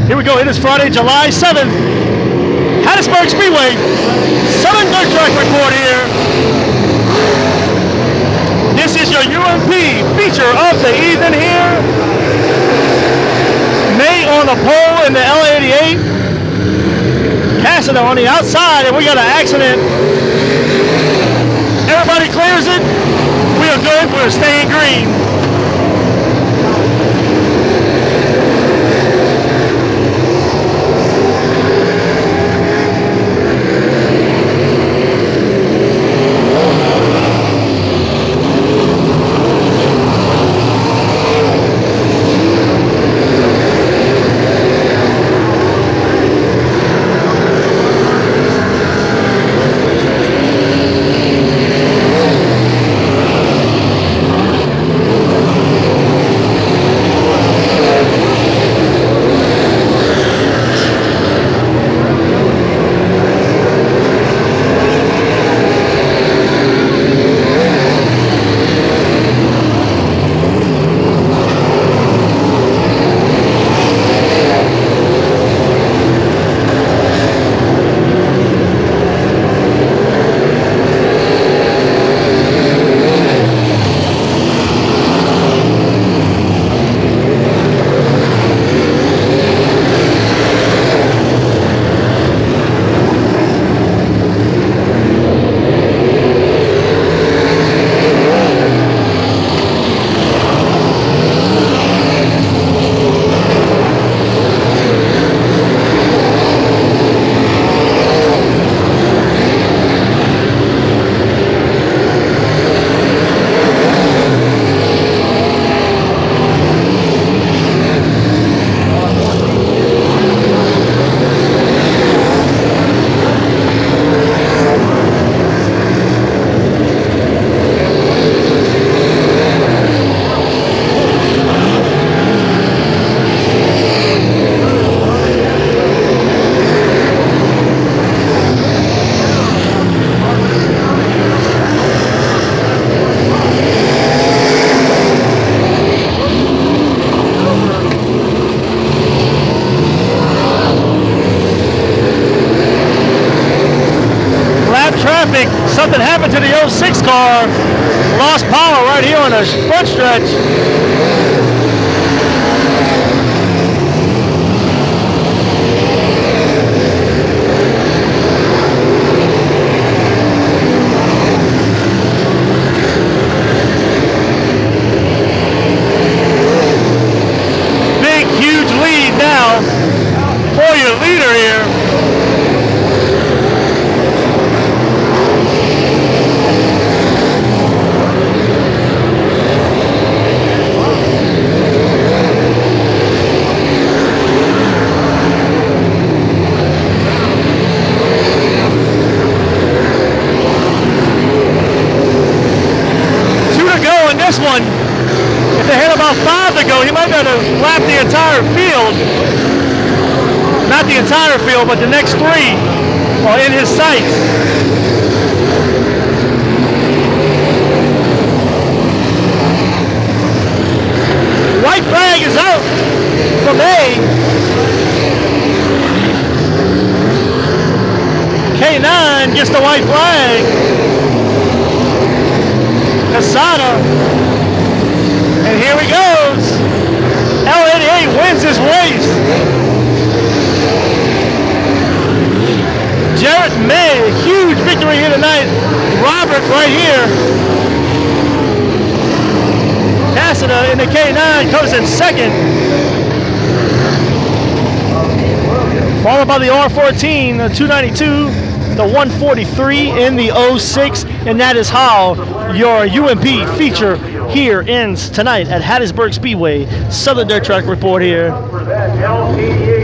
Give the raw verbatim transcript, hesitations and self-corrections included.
Here we go. It is Friday, July seventh. Hattiesburg Speedway, Southern Dirt Track Report here. This is your U M P feature of the evening here. May on the pole in the L eighty-eight. Cassidy on the outside, and we got an accident. Everybody clears it. We are good. We're staying green. Traffic, something happened to the oh six car, lost power right here on the front stretch. Big, huge lead now for your leader here. This one, if they had about five to go, he might be able to lap the entire field. Not the entire field, but the next three are in his sights. White flag is out from A. K nine gets the white flag. Casada, and here he goes. L eighty-eight wins his race. Jarrett May, huge victory here tonight. Robert right here. Cassidy in the K nine comes in second. Followed by the R fourteen, the two ninety-two, the one forty-three in the oh six, and that is how your U M P feature here ends tonight at Hattiesburg Speedway. Southern Dirt Track Report here.